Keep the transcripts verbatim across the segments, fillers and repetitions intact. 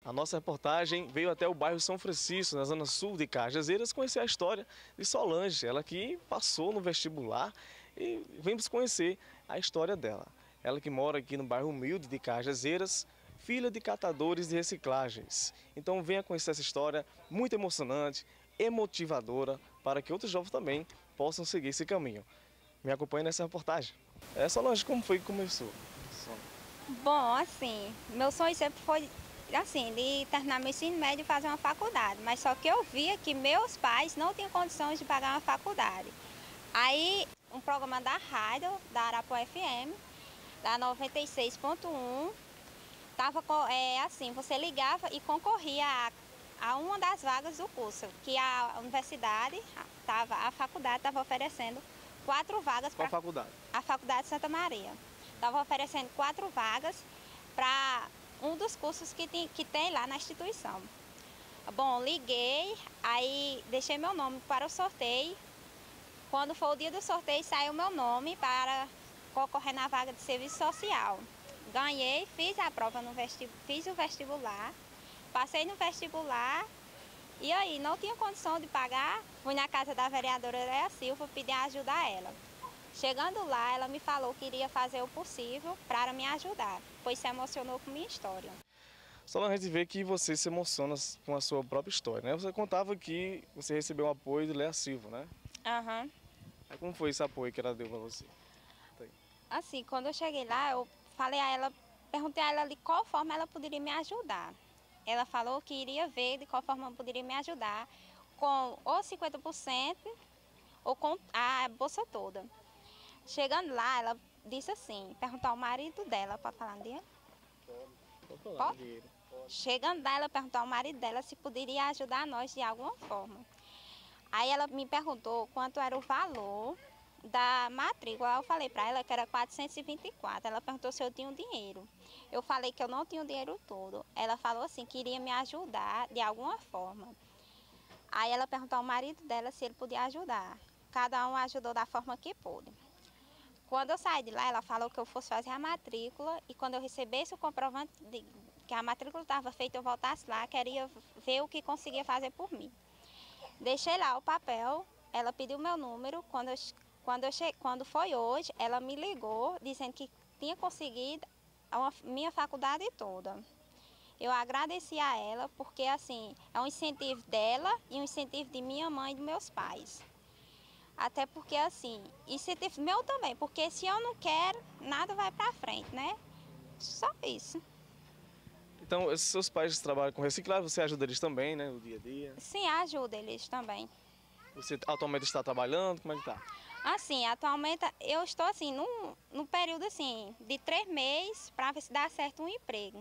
A nossa reportagem veio até o bairro São Francisco, na zona sul de Cajazeiras, conhecer a história de Solange, ela que passou no vestibular e vamos conhecer a história dela. Ela que mora aqui no bairro humilde de Cajazeiras, filha de catadores de reciclagens. Então venha conhecer essa história muito emocionante, emotivadora, para que outros jovens também possam seguir esse caminho. Me acompanhe nessa reportagem. É, Solange, como foi que começou? Bom, assim, meu sonho sempre foi, assim, de terminar meu ensino médio e fazer uma faculdade. Mas só que eu via que meus pais não tinham condições de pagar uma faculdade. Aí, um programa da rádio, da Arapuã F M, da noventa e seis ponto um, tava, é, assim, você ligava e concorria a, a uma das vagas do curso, que a universidade, tava, a faculdade estava oferecendo quatro vagas para... Qual faculdade? A Faculdade de Santa Maria. Estava oferecendo quatro vagas para um dos cursos que tem, que tem lá na instituição. Bom, liguei, aí deixei meu nome para o sorteio. Quando foi o dia do sorteio, saiu meu nome para concorrer na vaga de serviço social. Ganhei, fiz a prova no vestibular, fiz o vestibular, passei no vestibular e aí não tinha condição de pagar. Fui na casa da vereadora Léa Silva pedir ajuda a ela. Chegando lá, ela me falou que iria fazer o possível para me ajudar, pois se emocionou com minha história. Solange, a gente vê que você se emociona com a sua própria história, né? Você contava que você recebeu o apoio de Léa Silva, né? Aham. Uhum. Aí como foi esse apoio que ela deu para você? Assim, quando eu cheguei lá, eu falei a ela, perguntei a ela de qual forma ela poderia me ajudar. Ela falou que iria ver de qual forma poderia me ajudar, com ou cinquenta por cento ou com a bolsa toda. Chegando lá, ela disse assim, perguntar ao marido dela, pode falar dia? Pode. Pode falar, Pode? Chegando lá, ela perguntou ao marido dela se poderia ajudar nós de alguma forma. Aí ela me perguntou quanto era o valor da matrícula. Eu falei para ela que era quatrocentos e vinte e quatro. Ela perguntou se eu tinha o dinheiro. Eu falei que eu não tinha o dinheiro todo. Ela falou assim que iria me ajudar de alguma forma. Aí ela perguntou ao marido dela se ele podia ajudar. Cada um ajudou da forma que pôde. Quando eu saí de lá, ela falou que eu fosse fazer a matrícula e quando eu recebesse o comprovante de que a matrícula estava feita, eu voltasse lá, queria ver o que conseguia fazer por mim. Deixei lá o papel, ela pediu meu número, quando, eu, quando, eu che... quando foi hoje, ela me ligou dizendo que tinha conseguido a minha faculdade toda. Eu agradeci a ela porque assim, é um incentivo dela e um incentivo de minha mãe e dos meus pais. Até porque assim, incentivo meu também, porque se eu não quero, nada vai pra frente, né? Só isso. Então, esses seus pais trabalham com reciclagem, você ajuda eles também, né, no dia a dia? Sim, ajuda eles também. Você atualmente está trabalhando, como é que tá? Assim, atualmente eu estou assim, num, num período assim, de três meses para ver se dá certo um emprego.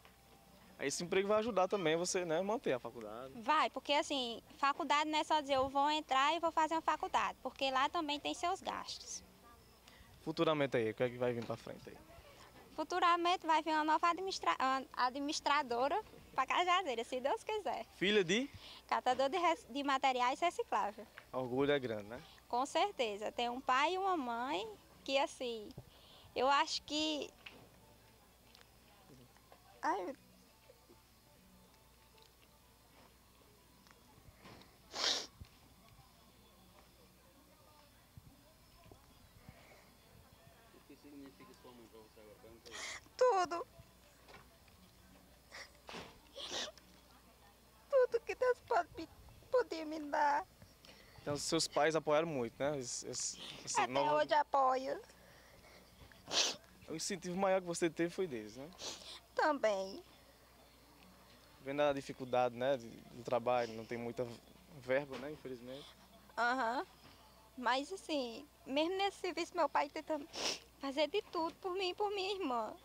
Aí esse emprego vai ajudar também você, né, manter a faculdade. Vai, porque assim, faculdade não é só dizer eu vou entrar e vou fazer uma faculdade, porque lá também tem seus gastos. Futuramente aí, o que é que vai vir para frente aí? Futuramente vai vir uma nova administra administradora para Cajazeiras, se Deus quiser. Filha de? Catador de, de materiais recicláveis. Orgulho é grande, né? Com certeza. Tem um pai e uma mãe que assim, eu acho que... Ai, meu... O que significa sua mãe para você agora? Pergunta aí. Tudo. Tudo que Deus pode me, podia me dar. Então, seus pais apoiaram muito, né? Esse, esse, esse Até novo... hoje apoio. O incentivo maior que você teve foi deles, né? Também. Vendo a dificuldade, né, do trabalho, não tem muita verba, né, infelizmente. Aham. Uhum. Mas assim, mesmo nesse serviço, meu pai tentando fazer de tudo por mim e por minha irmã.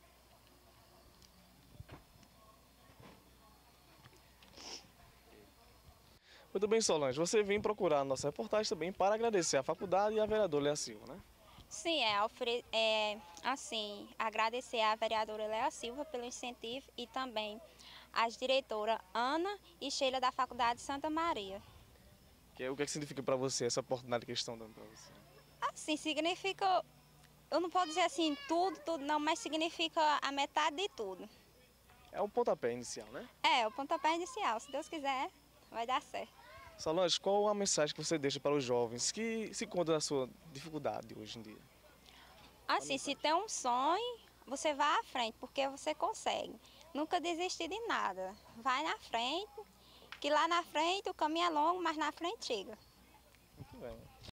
Muito bem, Solange, você vem procurar a nossa reportagem também para agradecer à faculdade e à vereadora Léa Silva, né? Sim, é, é assim, agradecer à vereadora Léa Silva pelo incentivo e também às diretoras Ana e Sheila da Faculdade de Santa Maria. Que é, o que, é que significa para você essa oportunidade que eles estão dando para você? Assim, significa, eu não posso dizer assim tudo, tudo não, mas significa a metade de tudo. É um pontapé inicial, né? É, o pontapé inicial. Se Deus quiser, vai dar certo. Solange, qual a mensagem que você deixa para os jovens que se encontram na sua dificuldade hoje em dia? Assim, se tem um sonho, você vai à frente, porque você consegue. Nunca desistir de nada. Vai na frente, que lá na frente o caminho é longo, mas na frente chega. Muito bem.